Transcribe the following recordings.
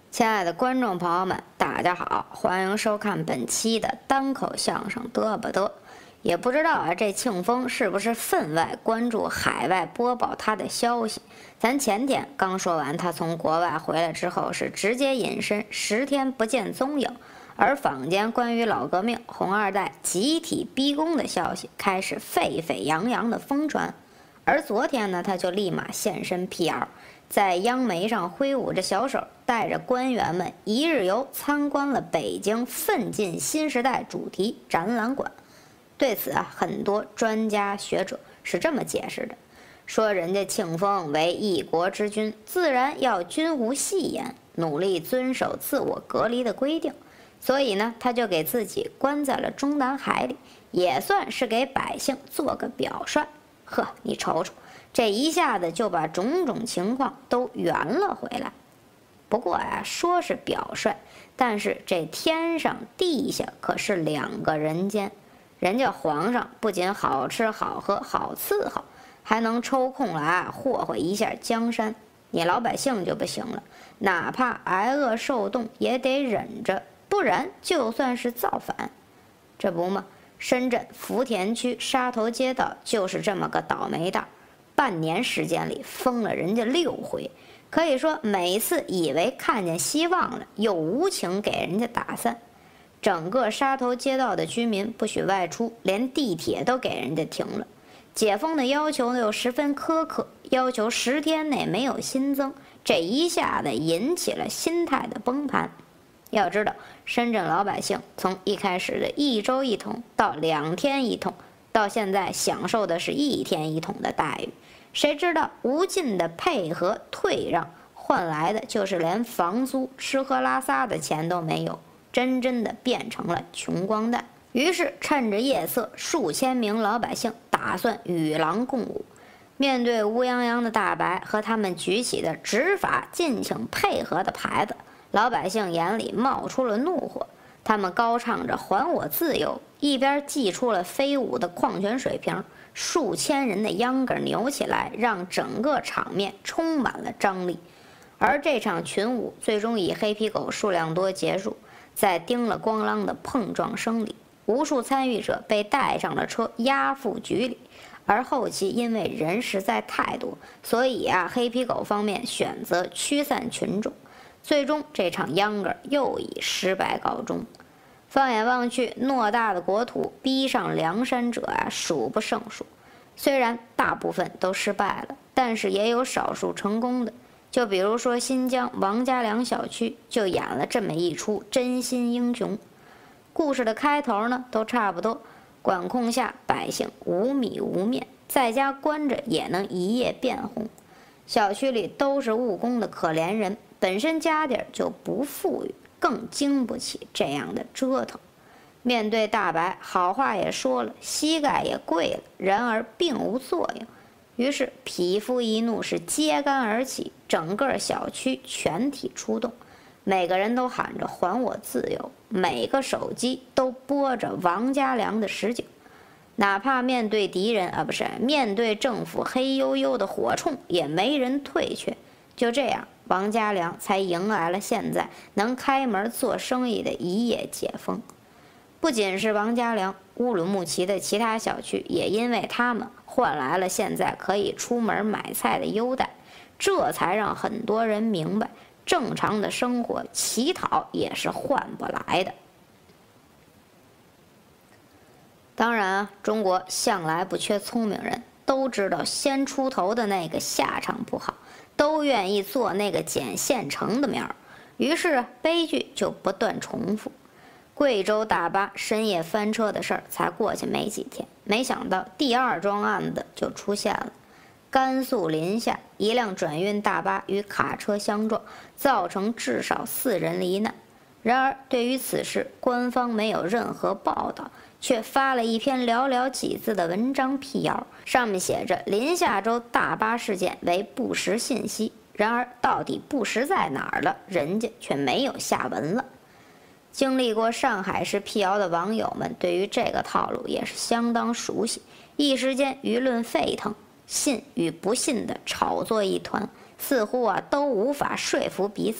亲爱的观众朋友们，大家好，欢迎收看本期的单口相声嘚吧嘚。也不知道啊，这庆丰是不是分外关注海外播报他的消息？咱前天刚说完，他从国外回来之后是直接隐身10天不见踪影，而坊间关于老革命红二代集体逼宫的消息开始沸沸扬扬的疯传。而昨天呢，他就立马现身辟谣，在央媒上挥舞着小手，带着官员们一日游参观了北京奋进新时代主题展览馆。对此啊，很多专家学者是这么解释的，说人家庆丰为一国之君，自然要均无戏言，努力遵守自我隔离的规定，所以呢，他就给自己关在了中南海里，也算是给百姓做个表率。呵，你瞅瞅，这一下子就把种种情况都圆了回来。不过啊，说是表率，但是这天上地下可是两个人间。人家皇上不仅好吃好喝好伺候，还能抽空来霍霍一下江山。你老百姓就不行了，哪怕挨饿受冻也得忍着，不然就算是造反。这不嘛，深圳福田区沙头街道就是这么个倒霉蛋，半年时间里封了人家6回，可以说每次以为看见希望了，又无情给人家打散。整个沙头街道的居民不许外出，连地铁都给人家停了。解封的要求又十分苛刻，要求10天内没有新增，这一下子引起了心态的崩盘。要知道，深圳老百姓从一开始的1周1桶到2天1桶，到现在享受的是1天1桶的待遇。谁知道无尽的配合退让，换来的就是连房租、吃喝拉撒的钱都没有，真的变成了穷光蛋。于是趁着夜色，数千名老百姓打算与狼共舞。面对乌泱泱的大白和他们举起的执法敬请配合的牌子，老百姓眼里冒出了怒火。他们高唱着还我自由，一边祭出了飞舞的矿泉水瓶，数千人的秧歌扭起来，让整个场面充满了张力。而这场群舞最终以黑皮狗数量多结束，在叮了咣啷的碰撞声里，无数参与者被带上了车押赴局里。而后期因为人实在太多，所以黑皮狗方面选择驱散群众，最终这场秧歌又以失败告终。放眼望去，偌大的国土逼上梁山者数不胜数。虽然大部分都失败了，但是也有少数成功的。就比如说新疆王家梁小区就演了这么一出真心英雄。故事的开头呢都差不多，管控下百姓无米无面，在家关着也能一夜变红。小区里都是务工的可怜人，本身家底就不富裕，更经不起这样的折腾。面对大白，好话也说了，膝盖也跪了，然而并无作用。于是匹夫一怒是揭竿而起，整个小区全体出动，每个人都喊着还我自由，每个手机都播着王家良的实景。哪怕面对敌人面对政府黑黝黝的火铳，也没人退却。就这样，王家良才迎来了现在能开门做生意的一夜解封。不仅是王家良，乌鲁木齐的其他小区也因为他们换来了现在可以出门买菜的优待，这才让很多人明白，正常的生活乞讨也是换不来的。当然中国向来不缺聪明人，都知道先出头的那个下场不好，都愿意做那个捡现成的苗，于是悲剧就不断重复。贵州大巴深夜翻车的事儿才过去没几天，没想到第2桩案子就出现了。甘肃临夏一辆转运大巴与卡车相撞，造成至少4人罹难。然而对于此事，官方没有任何报道，却发了一篇寥寥几字的文章辟谣，上面写着临夏州大巴事件为不实信息。然而到底不实在哪儿了，人家却没有下文了。经历过上海市辟谣的网友们对于这个套路也是相当熟悉，一时间舆论沸腾，信与不信的炒作一团，似乎都无法说服彼此，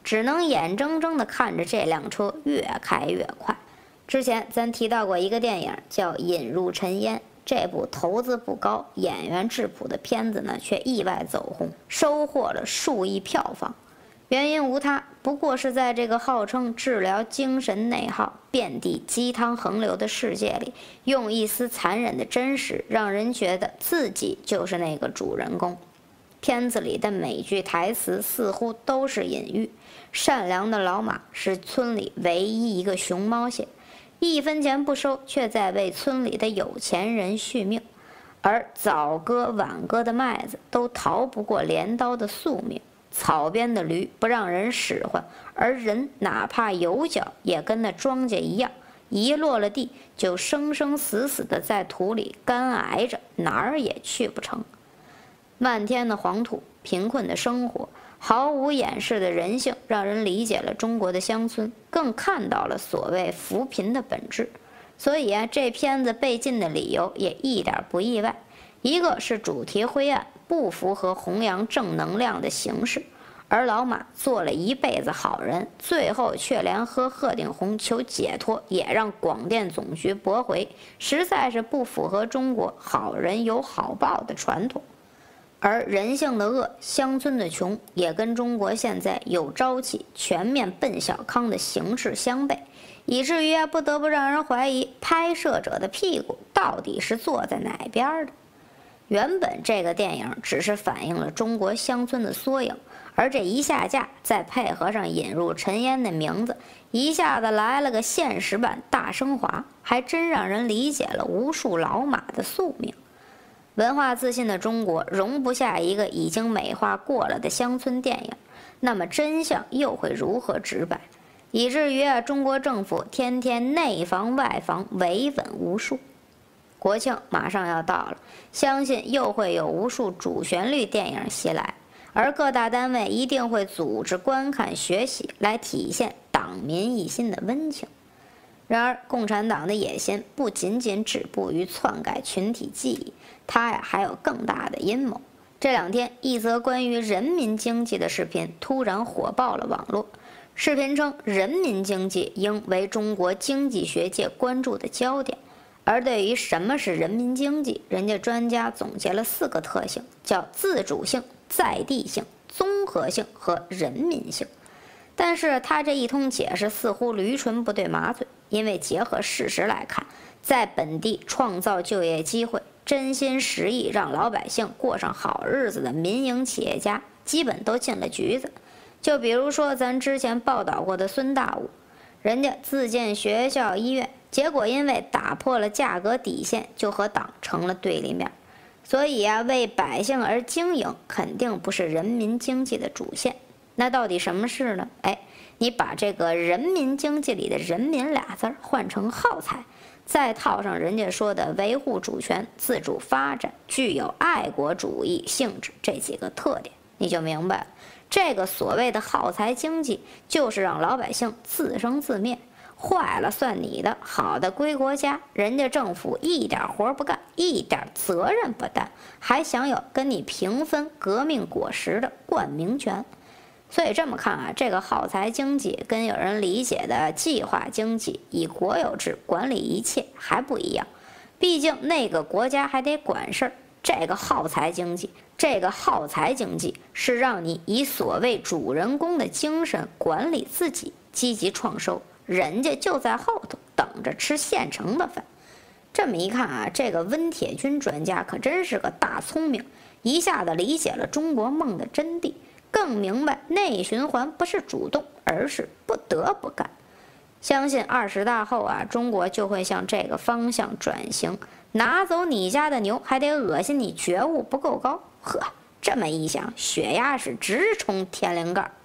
只能眼睁睁地看着这辆车越开越快。之前咱提到过一个电影叫《引入尘烟》，这部投资不高、演员质朴的片子呢，却意外走红，收获了数亿票房。原因无他，不过是在这个号称治疗精神内耗、遍地鸡汤横流的世界里，用一丝残忍的真实，让人觉得自己就是那个主人公。片子里的每句台词似乎都是隐喻：善良的老马是村里唯一一个熊猫血，1分钱不收，却在为村里的有钱人续命。而早割晚割的麦子都逃不过镰刀的宿命。草编的驴不让人使唤，而人哪怕有脚，也跟那庄稼一样，一落了地就生生死死的在土里干挨着，哪儿也去不成。漫天的黄土，贫困的生活，毫无掩饰的人性，让人理解了中国的乡村，更看到了所谓扶贫的本质。所以啊，这片子被禁的理由也一点不意外，一个是主题灰暗，不符合弘扬正能量的形式，而老马做了一辈子好人，最后却连和鹤顶红求解脱也让广电总局驳回，实在是不符合中国好人有好报的传统。而人性的恶，乡村的穷，也跟中国现在有朝气、全面奔小康的形势相悖，以至于不得不让人怀疑拍摄者的屁股到底是坐在哪边的。原本这个电影只是反映了中国乡村的缩影，而这一下架，再配合上引入尘烟的名字，一下子来了个现实版大升华，还真让人理解了无数老马的宿命。文化自信的中国容不下一个已经美化过了的乡村电影，那么真相又会如何直白？以至于中国政府天天内防外防，维稳无数。国庆马上要到了，相信又会有无数主旋律电影袭来，而各大单位一定会组织观看学习，来体现党民一心的温情。然而，共产党的野心不仅仅止步于篡改群体记忆，它还有更大的阴谋。这两天，一则关于人民经济的视频突然火爆了网络。视频称，人民经济应为中国经济学界关注的焦点。而对于什么是人民经济，人家专家总结了4个特性，叫自主性、在地性、综合性和人民性。但是他这一通解释似乎驴唇不对马嘴，因为结合事实来看，在本地创造就业机会、真心实意让老百姓过上好日子的民营企业家基本都进了局子。就比如说咱之前报道过的孙大武，人家自建学校医院，结果因为打破了价格底线，就和党成了对立面。所以为百姓而经营肯定不是人民经济的主线。那到底什么是呢？你把这个人民经济里的人民俩字换成耗材，再套上人家说的维护主权、自主发展、具有爱国主义性质这几个特点，你就明白了，这个所谓的耗材经济就是让老百姓自生自灭，坏了算你的，好的归国家，人家政府一点活不干，一点责任不担，还享有跟你平分革命果实的冠名权。所以这么看这个耗材经济跟有人理解的计划经济，以国有制管理一切还不一样。毕竟那个国家还得管事儿，这个耗材经济是让你以所谓主人公的精神管理自己，积极创收，人家就在后头等着吃现成的饭。这么一看这个温铁军专家可真是个大聪明，一下子理解了中国梦的真谛，更明白内循环不是主动，而是不得不干。相信20大后中国就会向这个方向转型，拿走你家的牛，还得恶心你觉悟不够高。呵，这么一想，血压是直冲天灵盖。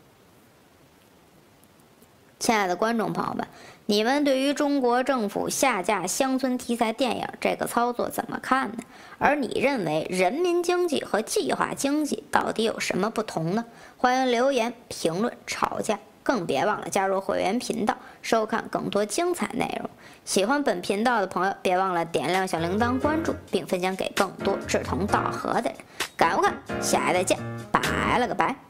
亲爱的观众朋友们，你们对于中国政府下架乡村题材电影这个操作怎么看呢？而你认为人民经济和计划经济到底有什么不同呢？欢迎留言评论吵架，更别忘了加入会员频道收看更多精彩内容。喜欢本频道的朋友别忘了点亮小铃铛关注，并分享给更多志同道合的人。感悟看，下一再见，拜了个拜。